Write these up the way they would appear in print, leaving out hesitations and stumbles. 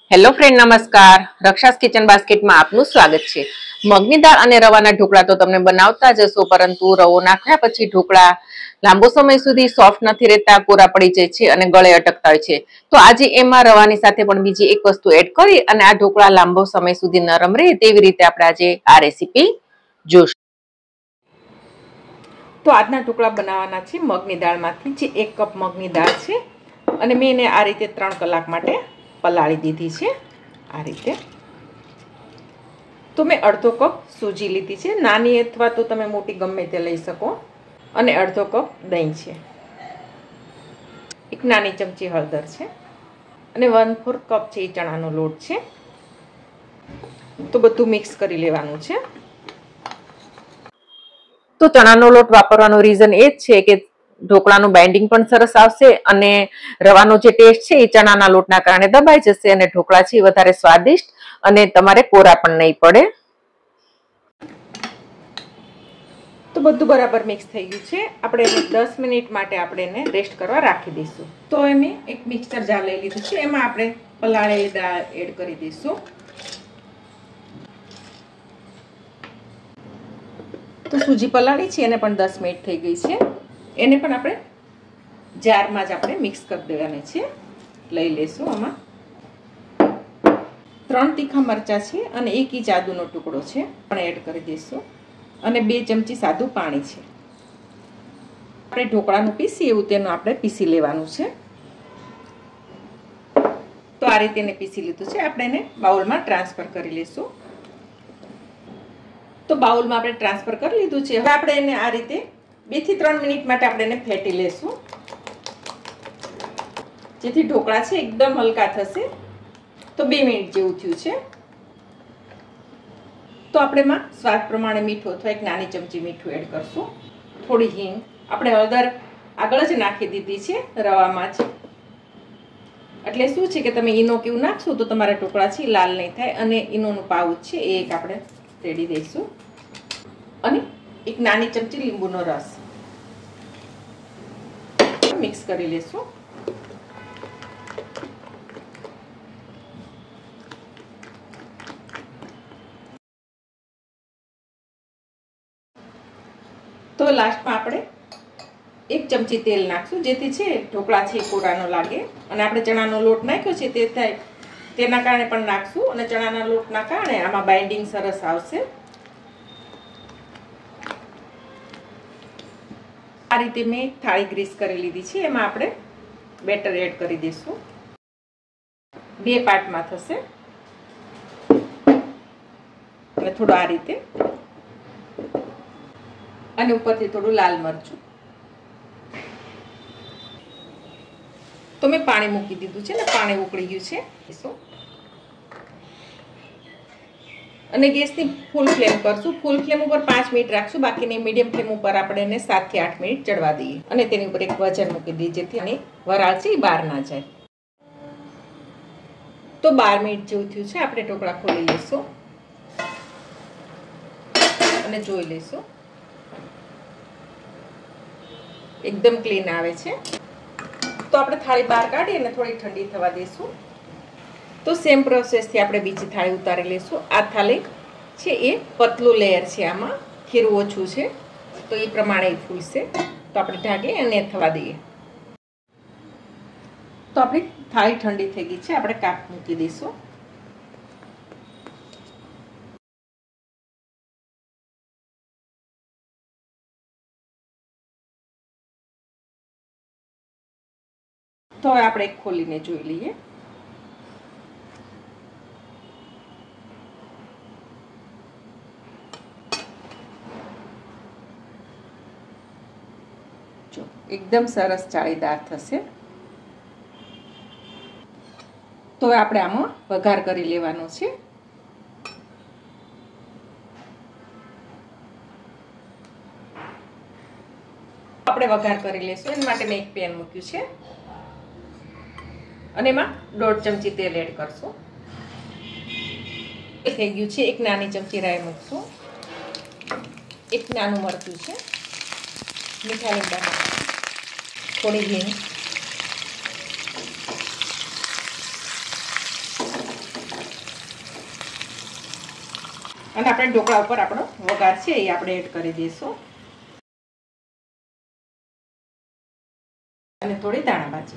Hello friend, નમસ્કાર. રક્ષાસ kitchen બાસ્કેટમાં આપનું સ્વાગત છે. મગની દાળ અને રવાના ઢોકળા તો તમે બનાવતા જ હશો, પરંતુ રવો નાખ્યા પછી ઢોકળા લાંબો સમય સુધી સોફ્ટ નથી રહેતા, કોરા પડી જાય છે અને ગળે અટકતા હોય છે. તો આજે એમાં રવાની સાથે પણ બીજી એક વસ્તુ એડ કરી અને આ ઢોકળા લાંબો સમય સુધી નરમ રહે તેવી રીતે આપણે આજે આ રેસીપી જોઈશું. તો આજના ઢોકળા બનાવવાના છે મગની દાળમાંથી, જે 1 કપ મગની દાળ છે અને મેં એને આ રીતે 3 કલાક માટે પલાળી દીધી છે. આ રીતે તો મેં અડધો કપ સૂજી લીધી છે, નાની અથવા તો તમે મોટી ગમે તે લઈ શકો, અને અડધો કપ દહીં છે, એક નાની ચમચી હળદર છે અને 1/4 કપ છે ચણાનો લોટ છે. તો બધું મિક્સ કરી લેવાનું છે. તો ચણાનો લોટ વાપરવાનો રીઝન એ જ છે કે ઢોકળાનું બાઇન્ડિંગ પણ સરસ આવશે અને રવાનો જે ટેસ્ટ છે એ ચણાના લોટના કારણે દબાઈ જશે અને ઢોકળા છે વધારે સ્વાદિષ્ટ અને તમારે કોરા પણ નહીં પડે. તો બધું બરાબર મિક્સ થઈ ગયું છે. આપણે એને 10 મિનિટ માટે આપણે એને રેસ્ટ કરવા રાખી દઈશું. તો મેં એક મિક્સર જાર લઈ લીધું છે, એમાં આપણે પલાળેલી દાળ એડ કરી દઈશું. તો સૂજી પલાળી છે એને પણ 10 મિનિટ થઈ ગઈ છે. એને પણ આપણે જારમાં જ આપણે મિક્સ કરી દેવાની છે. લઈ લેશું. આમાં 3 તીખા મરચાં છે અને 1 ઇંચ આદુનો ટુકડો છે પણ એડ કરી દઈશું, અને 2 ચમચી સાદું પાણી છે. આપણે ઢોકળાનું પીસી એવું તેનું આપણે પીસી લેવાનું છે. તો આ રીતે એને પીસી લીધું છે. આપણે એને બાઉલમાં ટ્રાન્સફર કરી લઈશું. તો બાઉલમાં આપણે ટ્રાન્સફર કરી લીધું છે. હવે આપણે એને આ રીતે 2 થી 3 મિનિટ માટે આપણે એને ફેટી લેશું, જેથી ઢોકળા છે એકદમ હલકા થશે. તો 2 મિનિટ જેવું થયું છે. તો આપણે એમાં સ્વાદ પ્રમાણે મીઠું અથવા એક નાની ચમચી મીઠું એડ કરશું, થોડી હિંગ. આપણે હળદર આગળ જ નાખી દીધી છે રવામાં જ, એટલે શું છે કે તમે ઈનો કેવું નાખશો તો તમારા ઢોકળા છે લાલ નહીં થાય. અને ઈનોનું પાઉચ છે એ એક આપણે રેડી દઈશું, અને એક નાની ચમચી લીંબુનો રસ મિક્સ કરી લેશું. તો લાસ્ટમાં આપણે 1 ચમચી તેલ નાખશું, જેથી છે ઢોકળા છે કોરા ન લાગે. અને આપણે ચણાનો લોટ નાખ્યો છે તે થાય તેના કારણે પણ નાખશું, અને ચણાના લોટના કારણે આમાં બાઇન્ડિંગ સરસ આવશે. આ રીતે મેં થાળી ગ્રીસ કરી લીધી છે, એમાં આપણે બેટર એડ કરી દઈશું. 2 પાર્ટમાં થશે, અને થોડું આ રીતે, અને ઉપરથી થોડું લાલ મરચું. તો મેં પાણી મૂકી દીધું છે ને પાણી ઉકળી ગયું છે. અને ગેસની ફૂલ ફ્લેમ કરશું. ફૂલ ફ્લેમ ઉપર 5 મિનિટ રાખશું, બાકીની મીડિયમ ફ્લેમ ઉપર આપણે એને 7 થી 8 મિનિટ ચડવા દઈએ, અને તેની ઉપર એક વજન મૂકી દઈએ, જેથી આની વરાળ છે બહાર ના જાય. તો 12 મિનિટ જેવું થયું છે. આપણે ઢોકળા ખોલી લઈશું અને જોઈ લઈશું. એકદમ ક્લીન આવે છે. તો આપણે થાળી બહાર કાઢી અને થોડી ઠંડી થવા દઈશું. તો સેમ પ્રોસેસથી આપણે બીજી થાળી ઉતારી લઈશું. આ થાળી છે એ પતલું લેયર છે, આમાં ખીરું ઓછું છે, તો એ પ્રમાણે ફૂલશે. તો આપણે ઢાંકી અને થવા દઈએ. તો આપણી થાળી ઠંડી થઈ ગઈ છે. આપણે કાપ મૂકી દઈશું. તો હવે આપણે ખોલીને જોઈ લઈએ. જો એકદમ સરસ જાળીદાર થશે. તો હવે આપણે આમાં વઘાર કરી લેવાનો છે. આપણે વઘાર કરી લઈશું. એના માટે મેં એક પેન મૂક્યું છે, અને એમાં 1.5 ચમચી તેલ એડ કરશું. એ થઈ ગયું છે. એક નાની ચમચી રાઈ મૂકશું, એક નાનું મરચું છે, મીઠા લીમડા, થોડી હિંગ, અને આપણે ઢોકળા ઉપર આપણો વઘાર છે એ આપણે એડ કરી દઈશું અને થોડી દાણા ભાજી.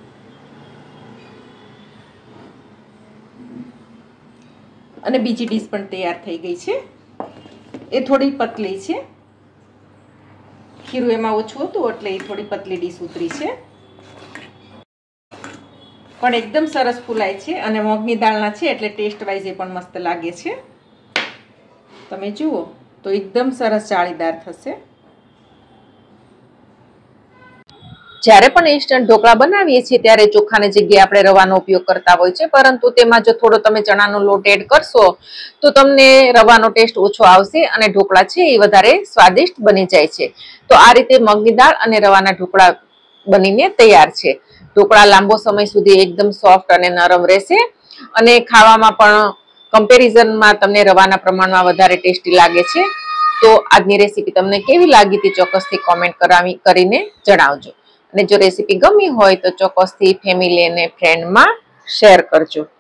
અને બીજી ડીશ પણ તૈયાર થઈ ગઈ છે. એ થોડી પતલી છે, ખીરું એમાં ઓછું હતું એટલે એ થોડી પતલી ડીશ ઉતરી છે, પણ એકદમ સરસ ફૂલાય છે અને મગની દાળના છે એટલે ટેસ્ટ વાઇઝ એ પણ મસ્ત લાગે છે. તમે જુઓ તો એકદમ સરસ જાળીદાર થશે. જ્યારે પણ ઇન્સ્ટન્ટ ઢોકળા બનાવીએ છીએ ત્યારે ચોખાની જગ્યાએ આપણે રવાનો ઉપયોગ કરતા હોય છે, પરંતુ તેમાં જો થોડો તમે ચણાનો લોટ એડ કરશો તો તમને રવાનો ટેસ્ટ ઓછો આવશે અને ઢોકળા છે એ વધારે સ્વાદિષ્ટ બની જાય છે. તો આ રીતે મગની દાળ અને રવાના ઢોકળા બનીને તૈયાર છે. ઢોકળા લાંબો સમય સુધી એકદમ સોફ્ટ અને નરમ રહેશે અને ખાવામાં પણ કમ્પેરિઝનમાં તમને રવાના પ્રમાણમાં વધારે ટેસ્ટી લાગે છે. તો આજની રેસીપી તમને કેવી લાગી તે ચોક્કસથી કોમેન્ટ કરીને જણાવજો. અને જો રેસીપી ગમી હોય તો ચોક્કસથી ફેમિલી અને ફ્રેન્ડમાં શેર કરજો.